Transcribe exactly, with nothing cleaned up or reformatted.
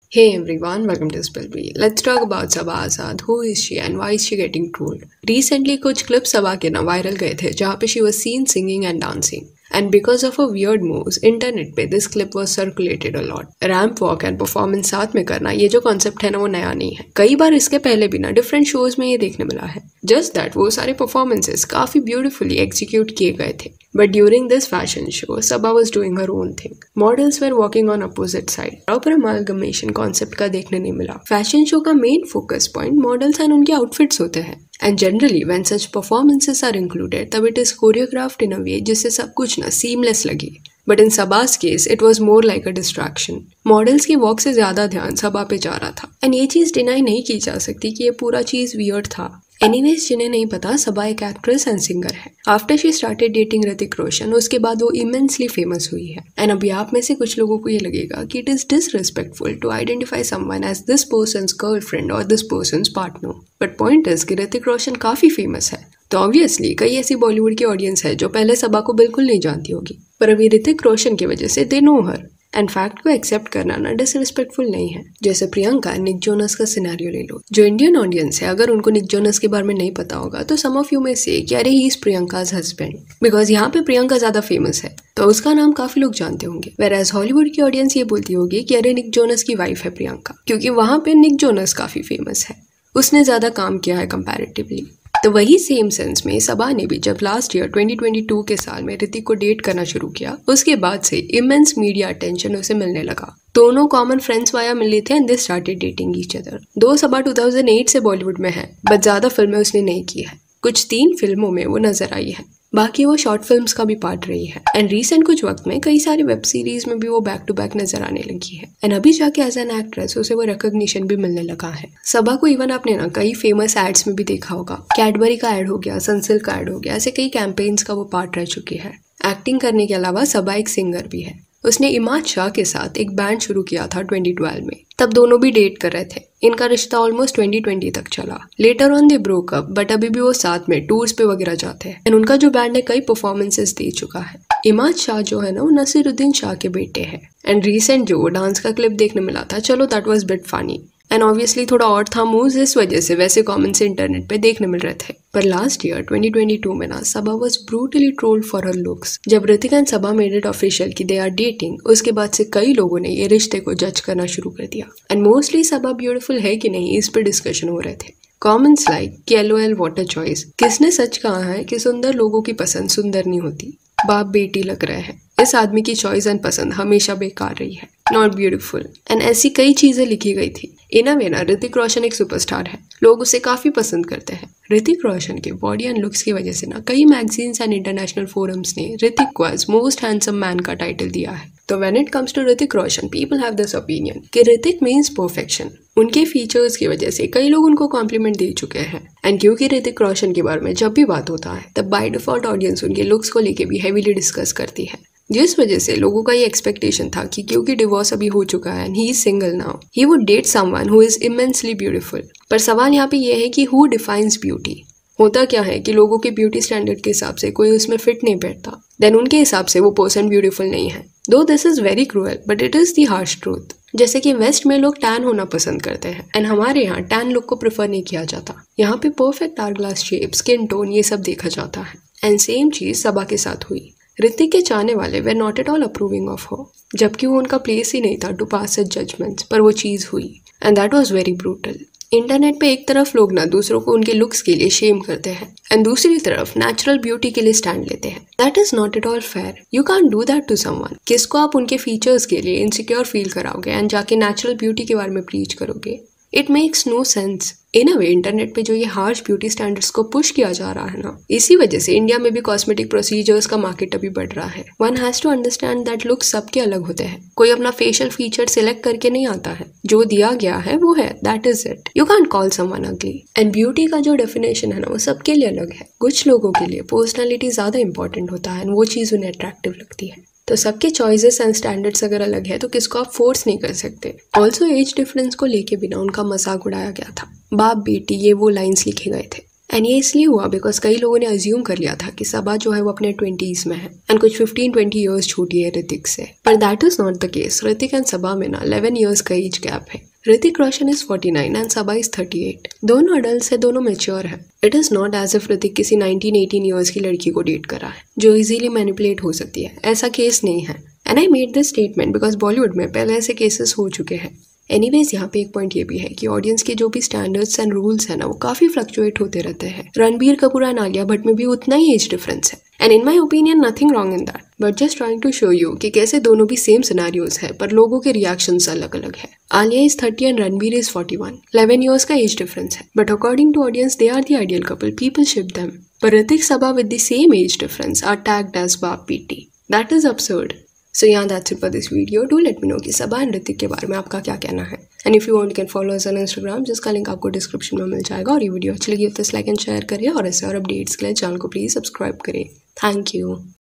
Hey everyone, welcome to Spillbee. Let's talk about Sabah Azad. Who is she and why is she getting trolled? Recently कुछ clips सबा के ना viral गए थे जहाँ पे she was seen singing and dancing. And because of her weird moves, internet पे this clip was circulated a lot. Ramp walk and performance साथ में करना ये जो concept है ना वो नया नहीं है. कई बार इसके पहले भी ना different shows में ये देखने मिला है. Just that वो सारे performances काफी beautifully execute किए गए थे. But during this fashion show, Sabah was doing her own thing. Models were walking on opposite side. Proper amalgamation concept का देखने नहीं मिला. Fashion show का main focus point models and उनके outfits होते हैं. And generally, when such performances are included, तब it is choreographed in a way जिससे सब कुछ ना seamless लगे. But in Sabah's case, it was more like a distraction. Models की walk से ज्यादा ध्यान सबा पे जा रहा था. And ये चीज deny नहीं की जा सकती कि ये पूरा चीज weird था. Anyways, जिन्हें नहीं पता, सबा एक एक्ट्रेस एंड सिंगर है. After she started dating Hrithik Roshan, उसके बाद वो इमेंसली फेमस हुई है. एंड अभी आप में से कुछ लोगों को ये लगेगा कि it is disrespectful to identify someone as this person's girlfriend और this person's partner. But point is कि ऋतिक रोशन काफी फेमस है, तो ऑब्वियसली कई ऐसी बॉलीवुड की ऑडियंस है जो पहले सबा को बिल्कुल नहीं जानती होगी, पर अभी ऋतिक रोशन की वजह से they know her. And fact को एक्सेप्ट करना ना डिसरिस्पेक्टफुल नहीं है. जैसे प्रियंका निक जोनस का सिनेरियो ले लो. जो इंडियन ऑडियंस है, अगर उनको निक जोनस के बारे में नहीं पता होगा तो सम ऑफ यू में से कि अरे he is Priyanka's husband, because यहाँ पे प्रियंका ज्यादा फेमस है तो उसका नाम काफी लोग जानते होंगे. वेराज हॉलीवुड की ऑडियंस ये बोलती होगी कि अरे निक जोनस की वाइफ है प्रियंका, क्योंकि वहां पे निक जोनस काफी फेमस है, उसने ज्यादा काम किया है कंपैरेटिवली. तो वही सेम सेंस में सबा ने भी जब last year twenty twenty two के साल में ऋतिक को डेट करना शुरू किया, उसके बाद से इमेंस मीडिया अटेंशन उसे मिलने लगा. दोनों कॉमन फ्रेंड्स वाया मिले थे and they started dating each other. Though Saba two thousand eight से बॉलीवुड में है, बट ज्यादा फिल्में उसने नहीं की है. कुछ तीन फिल्मों में वो नजर आई है, बाकी वो शॉर्ट फिल्म्स का भी पार्ट रही है. एंड रिसेंट कुछ वक्त में कई सारी वेब सीरीज में भी वो बैक टू बैक नजर आने लगी है. एंड अभी जाके एज एन एक्ट्रेस उसे वो रिकॉग्निशन भी मिलने लगा है. सबा को इवन आपने ना कई फेमस एड्स में भी देखा होगा. कैडबरी का एड हो गया, सनसिल्क का एड हो गया, ऐसे कई कैंपेन्स का वो पार्ट रह चुकी है. एक्टिंग करने के अलावा सबा एक सिंगर भी है. उसने इमाद शाह के साथ एक बैंड शुरू किया था ट्वेंटी ट्वेल्व में. तब दोनों भी डेट कर रहे थे. इनका रिश्ता ऑलमोस्ट ट्वेंटी ट्वेंटी तक चला. Later on they broke up, but अभी भी वो साथ में टूर्स पे वगैरह जाते हैं. एंड उनका जो बैंड है कई परफॉर्मेंसेस दे चुका है. इमाद शाह जो है ना वो नसीरुद्दीन शाह के बेटे हैं. एंड रिसेंट जो डांस का क्लिप देखने मिला था, चलो that was bit funny and obviously थोड़ा और था मूव्स, इस वजह से वैसे कमेंट्स इंटरनेट पे देखने मिल रहे थे. पर last year twenty twenty two में ना Saba was brutally trolled for her looks. जब Hrithik and Saba made it official कि दे आर डेटिंग, उसके बाद से कई लोगों ने ये रिश्ते को जज करना शुरू कर दिया. एंड मोस्टली सबा ब्यूटीफुल है कि नहीं इस पे डिस्कशन हो रहे थे. कॉमेंट्स लाइक कि एलओएल व्हाट अ चॉइस, किसने सच कहा है कि सुंदर लोगों की पसंद सुंदर नहीं होती, बाप बेटी लग रहे हैं, इस आदमी की चॉइस एंड पसंद हमेशा बेकार रही है, नॉट ब्यूटीफुल. एंड ऐसी कई चीजें लिखी गई थी. इन अ वे ना ऋतिक रोशन एक सुपरस्टार है, लोग उसे काफी पसंद करते हैं. ऋतिक रोशन के बॉडी एंड लुक्स की वजह से ना कई मैगजीन्स एंड इंटरनेशनल फोरम्स ने ऋतिक को एज मोस्ट हैंडसम मैन का टाइटल दिया है. तो when it comes to Hrithik Roshan, people have this opinion कि ऋतिक मीन्स परफेक्शन. उनके फीचर्स की वजह से कई लोग उनको कॉम्प्लीमेंट दे चुके हैं. एंड क्योंकि ऋतिक रोशन के बारे में जब भी बात होता है तब बाय डिफॉल्ट ऑडियंस उनके लुक्स को लेके भी हेवीली डिस्कस करती है, जिस वजह से लोगों का ये एक्सपेक्टेशन था कि क्योंकि डिवोर्स अभी हो चुका है and he is single now, he would date someone who is immensely beautiful. पर सवाल यहाँ पे ये है कि हु डिफाइंस ब्यूटी. होता क्या है कि लोगों के ब्यूटी स्टैंडर्ड के हिसाब से कोई उसमें फिट नहीं बैठता, देन उनके हिसाब से वो पर्सन ब्यूटीफुल नहीं है. Though this is very cruel but it is the harsh truth. जैसे कि वेस्ट में लोग टैन होना पसंद करते हैं एंड हमारे यहाँ टैन लुक को प्रेफर नहीं किया जाता. यहाँ पे perfect hourglass shape, skin tone, ये सब देखा जाता है. एंड सेम चीज सबा के साथ हुई. ऋतिक के चाहने वाले वे not at all approving of her, जबकि वो उनका प्लेस ही नहीं था टू पास सच जजमेंट्स, पर वो चीज हुई and that was very brutal. Internet पे एक तरफ लोग ना दूसरों को उनके लुक्स के लिए शेम करते हैं एंड दूसरी तरफ नेचुरल ब्यूटी के लिए स्टैंड लेते हैं. That is not at all fair. You can't do that to someone. किसको आप उनके फीचर्स के लिए इनसिक्योर फील कराओगे एंड जाके नेचुरल ब्यूटी के बारे में प्रीच करोगे? It makes no sense. In a way internet पे जो ये हार्श ब्यूटी स्टैंडर्ड्स को पुश किया जा रहा है ना, इसी वजह से इंडिया में भी कॉस्मेटिक प्रोसीजर्स का मार्केट अभी बढ़ रहा है. One has to understand that look सबके अलग होते हैं. कोई अपना फेशियल फीचर सिलेक्ट करके नहीं आता है, जो दिया गया है वो है, that is it. You can't call someone ugly. And beauty का जो डेफिनेशन है ना वो सबके लिए अलग है. कुछ लोगों के लिए पर्सनैलिटी ज्यादा इंपॉर्टेंट होता है एंड वो चीज उन्हें अट्रैक्टिव लगती है. तो सबके चॉइसेस एंड स्टैंडर्ड्स अगर अलग है तो किसको आप फोर्स नहीं कर सकते. ऑल्सो एज डिफरेंस को लेके बिना उनका मजाक उड़ाया गया था. बाप बेटी ये वो लाइंस लिखे गए थे. एंड ये इसलिए हुआ बिकॉज कई लोगों ने अज्यूम कर लिया था कि सबा जो है वो अपने ट्वेंटीज में है एंड कुछ फिफ्टीन ट्वेंटी ईयर्स छोटी है ऋतिक से, पर that is not the case. Hrithik and Saba में ना इलेवन ईयर्स का एज गैप है। Hrithik Roshan is forty nine and Saba is thirty eight. दोनों अडल्ट है, दोनों मेच्योर है। It is not as if Hrithik किसी नाइनटीन एटीन ईयर्स की लड़की को डेट करा है जो इजीली मैनिपुलेट हो सकती है, ऐसा केस नहीं है। And I made this statement because Bollywood में पहले ऐसे केसेस हो चुके हैं। एनीवेज यहाँ पे एक पॉइंट ये भी है कि ऑडियंस के जो भी स्टैंडर्ड्स एंड रूल्स है ना वो काफी फ्लक्चुएट होते रहते हैं। रणबीर कपूर एंड आलिया भट्ट में भी उतना ही एज डिफरेंस है and in my opinion nothing wrong in that, but just trying to show you कि कैसे दोनों भी सेम सिनेरियोज है पर लोगों के रिएक्शंस अलग अलग है। Alia is thirty and Ranbir is forty one. Eleven years का एज डिफरेंस है, but according to audience they are the ideal couple, people ship them. पर Hrithik Saba with the same age difference are tagged as बाप पीटी। That is absurd. So yeah, that's it for this video. Do let me know कि सबा and Hrithik के बारे में आपका क्या कहना है। And if you want you can follow us on Instagram, जिसका लिंक आपको डिस्क्रिप्शन में मिल जाएगा। और ये वीडियो अच्छी लगी तो लाइक एंड शेयर करिए और ऐसे और अपडेट्स के लिए चैनल को प्लीज सब्सक्राइब करिए। Thank you.